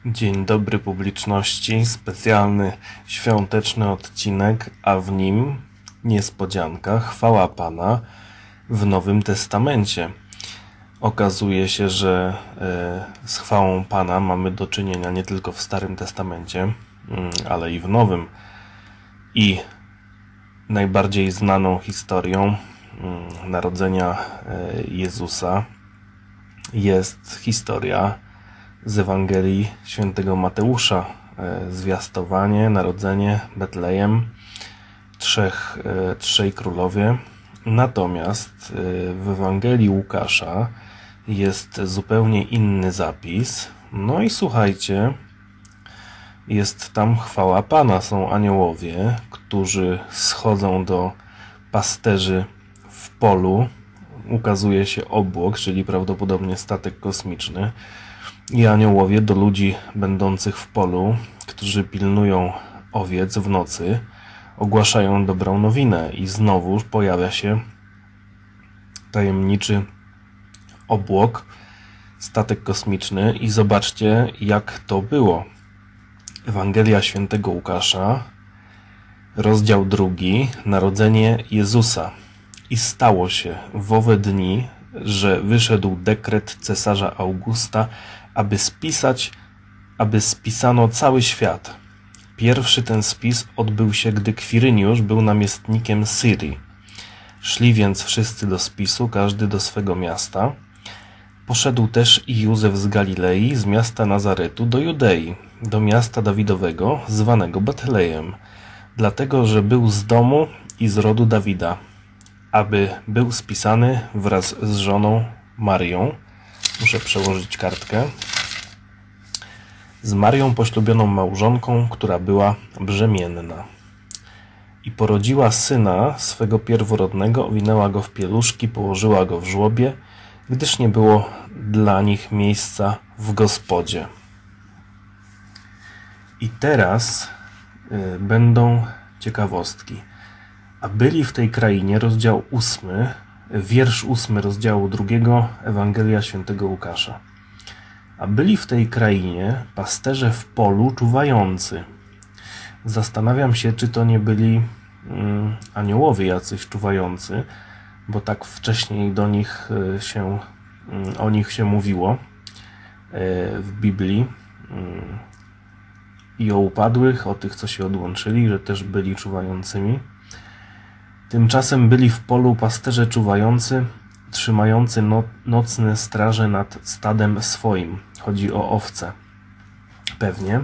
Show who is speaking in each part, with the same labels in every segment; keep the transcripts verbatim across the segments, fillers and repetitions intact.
Speaker 1: Dzień dobry publiczności, specjalny świąteczny odcinek, a w nim niespodzianka, chwała Pana w Nowym Testamencie. Okazuje się, że e, z chwałą Pana mamy do czynienia nie tylko w Starym Testamencie, ale i w Nowym. I najbardziej znaną historią narodzenia Jezusa jest historia z Ewangelii Świętego Mateusza. Zwiastowanie, narodzenie, Betlejem, trzech, trzej królowie. Natomiast w Ewangelii Łukasza jest zupełnie inny zapis. No i słuchajcie, jest tam chwała Pana. Są aniołowie, którzy schodzą do pasterzy w polu. Ukazuje się obłok, czyli prawdopodobnie statek kosmiczny. I aniołowie do ludzi będących w polu, którzy pilnują owiec w nocy, ogłaszają dobrą nowinę. I znowu pojawia się tajemniczy obłok, statek kosmiczny. I zobaczcie, jak to było. Ewangelia Świętego Łukasza, rozdział drugi, narodzenie Jezusa. I stało się w owe dni, że wyszedł dekret cesarza Augusta, aby spisać, aby spisano cały świat. Pierwszy ten spis odbył się, gdy Kwiryniusz był namiestnikiem Syrii. Szli więc wszyscy do spisu, każdy do swego miasta. Poszedł też i Józef z Galilei, z miasta Nazaretu do Judei, do miasta Dawidowego, zwanego Betlejem, dlatego, że był z domu i z rodu Dawida, aby był spisany wraz z żoną Marią. Muszę przełożyć kartkę. Z Marią poślubioną małżonką, która była brzemienna. I porodziła syna swego pierworodnego, owinęła go w pieluszki, położyła go w żłobie, gdyż nie było dla nich miejsca w gospodzie. I teraz y, będą ciekawostki. A byli w tej krainie, rozdział ósmy, wiersz ósmy rozdziału drugiego, Ewangelia Świętego Łukasza. A byli w tej krainie pasterze w polu czuwający. Zastanawiam się, czy to nie byli mm, aniołowie jacyś czuwający, bo tak wcześniej do nich się, mm, o nich się mówiło y, w Biblii. Y, I o upadłych, o tych, co się odłączyli, że też byli czuwającymi. Tymczasem byli w polu pasterze czuwający, trzymający no, nocne straże nad stadem swoim. Chodzi o owce. Pewnie.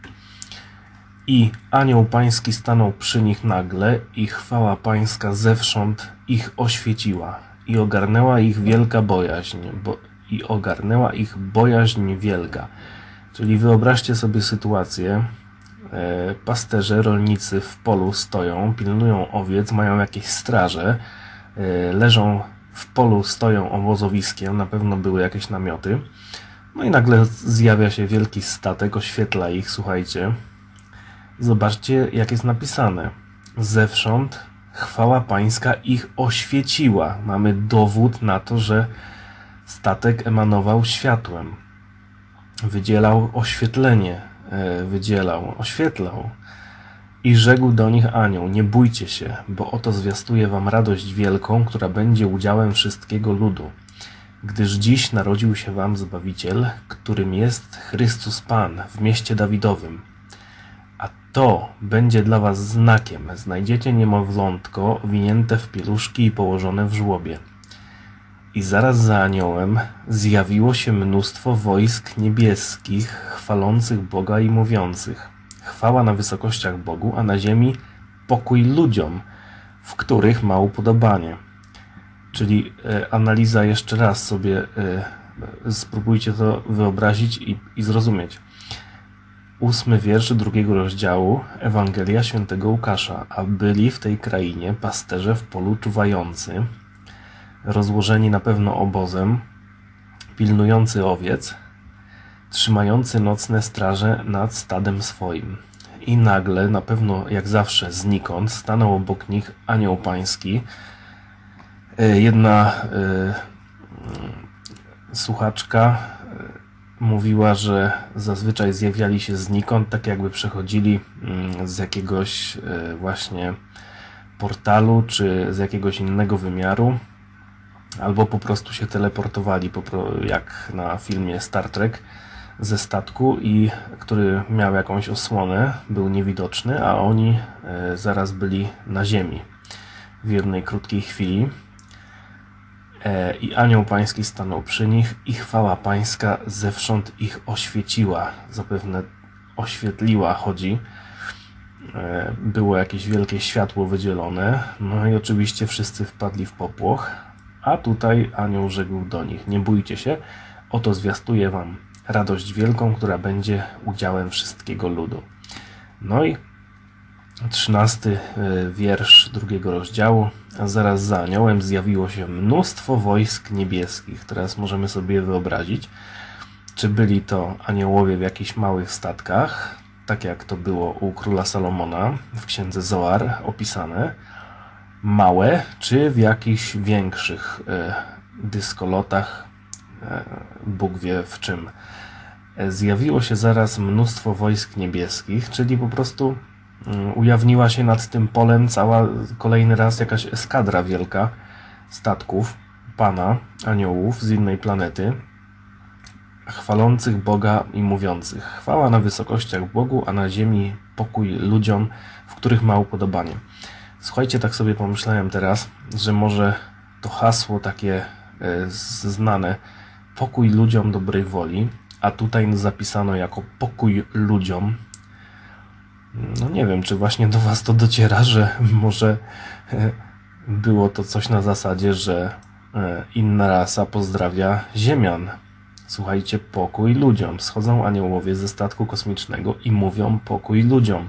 Speaker 1: I anioł pański stanął przy nich nagle i chwała pańska zewsząd ich oświeciła. I ogarnęła ich wielka bojaźń. Bo, I ogarnęła ich bojaźń wielka. Czyli wyobraźcie sobie sytuację. Pasterze, rolnicy w polu stoją, pilnują owiec, mają jakieś straże, leżą w polu, stoją obozowiskiem, na pewno były jakieś namioty. No i nagle zjawia się wielki statek, oświetla ich, słuchajcie. Zobaczcie, jak jest napisane. Zewsząd chwała pańska ich oświeciła. Mamy dowód na to, że statek emanował światłem. Wydzielał oświetlenie. Wydzielał, oświetlał. I rzekł do nich anioł: nie bójcie się, bo oto zwiastuję wam radość wielką, która będzie udziałem wszystkiego ludu. Gdyż dziś narodził się wam Zbawiciel, którym jest Chrystus Pan w mieście Dawidowym. A to będzie dla was znakiem. Znajdziecie niemowlątko owinięte w pieluszki i położone w żłobie. I zaraz za aniołem zjawiło się mnóstwo wojsk niebieskich, chwalących Boga i mówiących: chwała na wysokościach Bogu, a na ziemi pokój ludziom, w których ma upodobanie. Czyli e, analiza, jeszcze raz sobie e, spróbujcie to wyobrazić i, i zrozumieć. Ósmy wiersz drugiego rozdziału Ewangelia Świętego Łukasza. A byli w tej krainie pasterze w polu czuwający, rozłożeni na pewno obozem, pilnujący owiec, trzymający nocne straże nad stadem swoim. I nagle, na pewno jak zawsze znikąd, stanął obok nich anioł pański. Jedna y, słuchaczka mówiła, że zazwyczaj zjawiali się znikąd, tak jakby przechodzili z jakiegoś właśnie portalu, czy z jakiegoś innego wymiaru, albo po prostu się teleportowali, jak na filmie Star Trek, ze statku, i który miał jakąś osłonę, był niewidoczny, a oni zaraz byli na ziemi w jednej krótkiej chwili. I anioł pański stanął przy nich i chwała pańska zewsząd ich oświeciła. Zapewne oświetliła chodzi. Było jakieś wielkie światło wydzielone. No i oczywiście wszyscy wpadli w popłoch. A tutaj anioł rzekł do nich: nie bójcie się, oto zwiastuję wam radość wielką, która będzie udziałem wszystkiego ludu. No i trzynasty wiersz drugiego rozdziału. A zaraz za aniołem zjawiło się mnóstwo wojsk niebieskich. Teraz możemy sobie wyobrazić, czy byli to aniołowie w jakichś małych statkach, tak jak to było u króla Salomona w księdze Zoar opisane, małe, czy w jakichś większych e, dyskolotach, e, Bóg wie w czym. E, zjawiło się zaraz mnóstwo wojsk niebieskich, czyli po prostu ujawniła się nad tym polem cała, kolejny raz jakaś eskadra wielka statków Pana, aniołów z innej planety, chwalących Boga i mówiących: chwała na wysokościach Bogu, a na ziemi pokój ludziom, w których ma upodobanie. Słuchajcie, tak sobie pomyślałem teraz, że może to hasło takie e, znane, pokój ludziom dobrej woli, a tutaj zapisano jako pokój ludziom. No nie wiem, czy właśnie do was to dociera, że może było to coś na zasadzie, że inna rasa pozdrawia ziemian. Słuchajcie, pokój ludziom. Schodzą aniołowie ze statku kosmicznego i mówią pokój ludziom.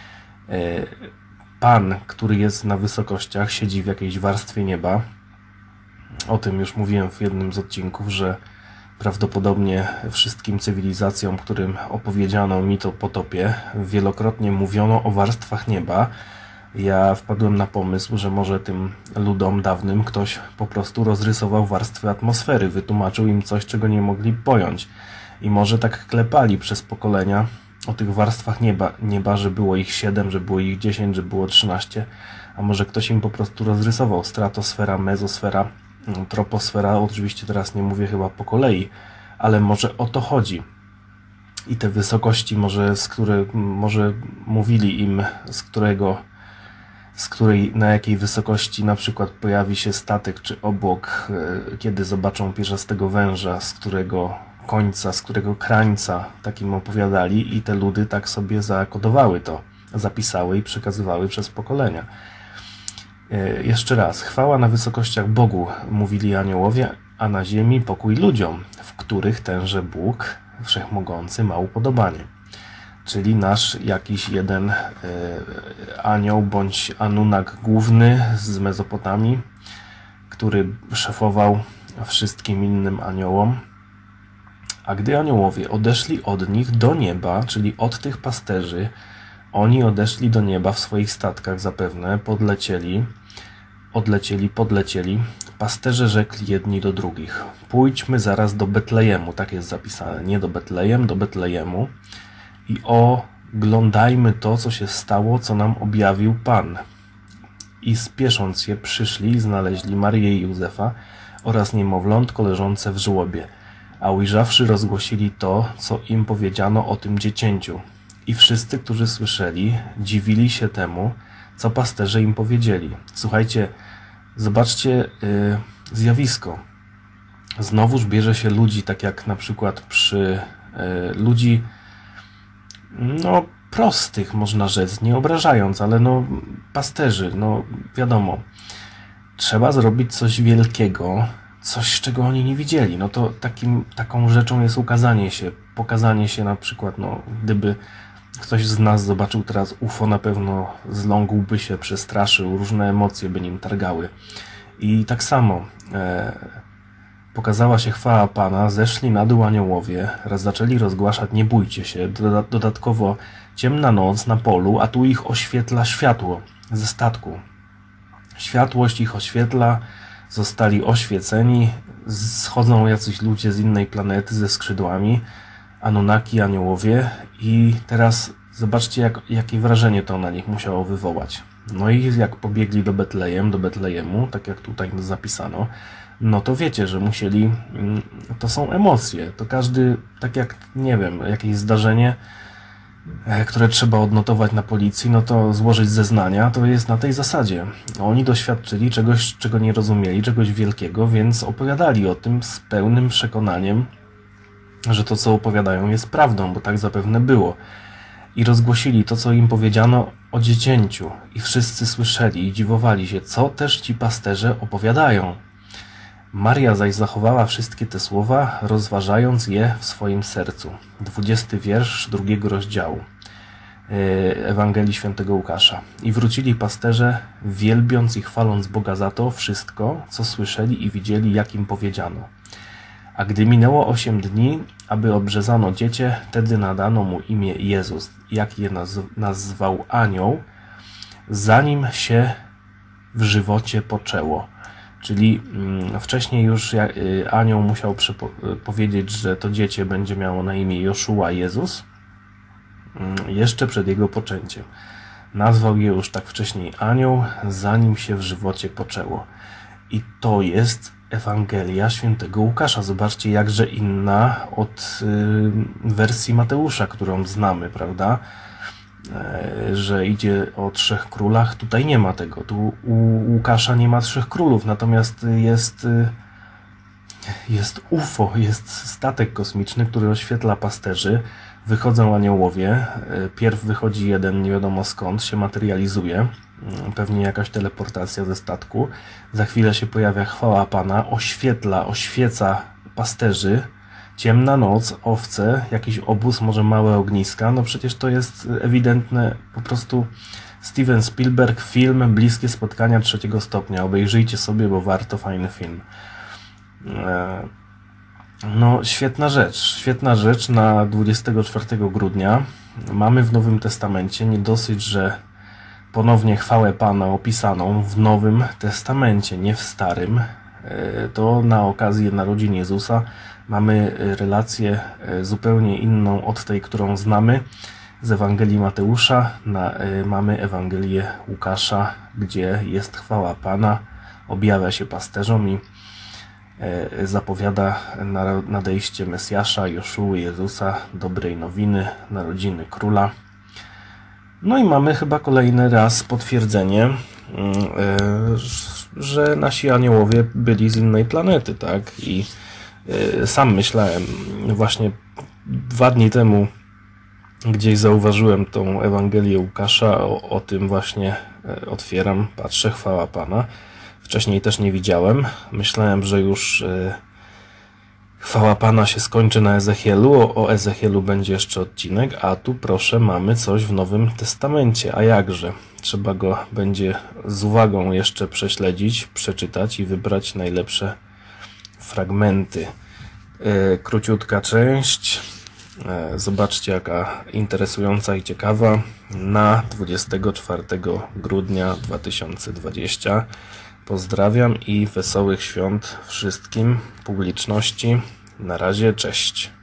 Speaker 1: Pan, który jest na wysokościach, siedzi w jakiejś warstwie nieba. O tym już mówiłem w jednym z odcinków, że prawdopodobnie wszystkim cywilizacjom, którym opowiedziano mit o potopie, wielokrotnie mówiono o warstwach nieba. Ja wpadłem na pomysł, że może tym ludom dawnym ktoś po prostu rozrysował warstwy atmosfery, wytłumaczył im coś, czego nie mogli pojąć. I może tak klepali przez pokolenia o tych warstwach nieba, nieba, że było ich siedem, że było ich dziesięć, że było trzynaście, a może ktoś im po prostu rozrysował stratosfera, mezosfera, troposfera. Oczywiście teraz nie mówię chyba po kolei, ale może o to chodzi. I te wysokości, może z które, może mówili im, z którego, z której, na jakiej wysokości na przykład pojawi się statek czy obłok, kiedy zobaczą pierzastego węża, z którego końca, z którego krańca, takim opowiadali, i te ludy tak sobie zakodowały to, zapisały i przekazywały przez pokolenia. Jeszcze raz, chwała na wysokościach Bogu, mówili aniołowie, a na ziemi pokój ludziom, w których tenże Bóg Wszechmogący ma upodobanie. Czyli nasz jakiś jeden y, anioł bądź Anunak główny z Mezopotamii, który szefował wszystkim innym aniołom. A gdy aniołowie odeszli od nich do nieba, czyli od tych pasterzy, oni odeszli do nieba w swoich statkach zapewne, podlecieli, odlecieli, podlecieli. Pasterze rzekli jedni do drugich: pójdźmy zaraz do Betlejemu, tak jest zapisane, nie do Betlejem, do Betlejemu, i oglądajmy to, co się stało, co nam objawił Pan. I spiesząc się przyszli i znaleźli Marię i Józefa oraz niemowlątko leżące w żłobie, a ujrzawszy rozgłosili to, co im powiedziano o tym dziecięciu. I wszyscy, którzy słyszeli, dziwili się temu, co pasterze im powiedzieli. Słuchajcie, zobaczcie yy, zjawisko. Znowuż bierze się ludzi, tak jak na przykład przy yy, ludzi no prostych, można rzec, nie obrażając, ale no pasterzy, no wiadomo, trzeba zrobić coś wielkiego, coś, czego oni nie widzieli. No to takim, taką rzeczą jest ukazanie się, pokazanie się na przykład, no gdyby ktoś z nas zobaczył teraz U F O, na pewno zląkłby się, przestraszył, różne emocje by nim targały. I tak samo e, pokazała się chwała Pana, zeszli na dół aniołowie, raz zaczęli rozgłaszać: nie bójcie się, dodatkowo ciemna noc na polu, a tu ich oświetla światło ze statku. Światłość ich oświetla, zostali oświeceni, schodzą jacyś ludzie z innej planety ze skrzydłami, Anunnaki, aniołowie i teraz zobaczcie, jak, jakie wrażenie to na nich musiało wywołać. No i jak pobiegli do Betlejem, do Betlejemu, tak jak tutaj zapisano, no to wiecie, że musieli, to są emocje, to każdy, tak jak, nie wiem, jakieś zdarzenie, które trzeba odnotować na policji, no to złożyć zeznania, to jest na tej zasadzie. Oni doświadczyli czegoś, czego nie rozumieli, czegoś wielkiego, więc opowiadali o tym z pełnym przekonaniem, że to, co opowiadają, jest prawdą, bo tak zapewne było. I rozgłosili to, co im powiedziano o dziecięciu. I wszyscy słyszeli i dziwowali się, co też ci pasterze opowiadają. Maria zaś zachowała wszystkie te słowa, rozważając je w swoim sercu. Dwudziesty wiersz drugiego rozdziału Ewangelii Świętego Łukasza. I wrócili pasterze, wielbiąc i chwaląc Boga za to wszystko, co słyszeli i widzieli, jak im powiedziano. A gdy minęło osiem dni, aby obrzezano dziecię, wtedy nadano mu imię Jezus, jak je naz nazwał anioł, zanim się w żywocie poczęło. Czyli mm, wcześniej już jak, y, anioł musiał y, powiedzieć, że to dziecię będzie miało na imię Joszua Jezus, y, jeszcze przed jego poczęciem. Nazwał je już tak wcześniej anioł, zanim się w żywocie poczęło. I to jest Ewangelia Świętego Łukasza. Zobaczcie, jakże inna od y, wersji Mateusza, którą znamy, prawda? E, że idzie o trzech królach. Tutaj nie ma tego. Tu u Łukasza nie ma trzech królów, natomiast jest, y, jest U F O, jest statek kosmiczny, który oświetla pasterzy. Wychodzą aniołowie. Pierw wychodzi jeden, nie wiadomo skąd, się materializuje. Pewnie jakaś teleportacja ze statku. Za chwilę się pojawia chwała Pana, oświetla, oświeca pasterzy. Ciemna noc, owce, jakiś obóz, może małe ogniska. No przecież to jest ewidentne, po prostu Steven Spielberg, film Bliskie spotkania trzeciego stopnia. Obejrzyjcie sobie, bo warto, fajny film. No, świetna rzecz, świetna rzecz na dwudziestego czwartego grudnia. Mamy w Nowym Testamencie, nie dosyć, że ponownie chwałę Pana opisaną w Nowym Testamencie, nie w Starym, to na okazję narodzin Jezusa mamy relację zupełnie inną od tej, którą znamy z Ewangelii Mateusza. Na, mamy Ewangelię Łukasza, gdzie jest chwała Pana, objawia się pasterzom i zapowiada nadejście Mesjasza, Joszuły, Jezusa, dobrej nowiny, narodziny króla. No i mamy chyba kolejny raz potwierdzenie, że nasi aniołowie byli z innej planety, tak? I sam myślałem, właśnie dwa dni temu gdzieś zauważyłem tą Ewangelię Łukasza, o, o tym właśnie otwieram, patrzę, chwała Pana. Wcześniej też nie widziałem. Myślałem, że już y, chwała Pana się skończy na Ezechielu. O, o Ezechielu będzie jeszcze odcinek, a tu proszę, mamy coś w Nowym Testamencie. A jakże? Trzeba go będzie z uwagą jeszcze prześledzić, przeczytać i wybrać najlepsze fragmenty. Y, króciutka część. Y, zobaczcie, jaka interesująca i ciekawa. Na dwudziestego czwartego grudnia dwa tysiące dwudziestego. Pozdrawiam i wesołych świąt wszystkim, publiczności. Na razie, cześć.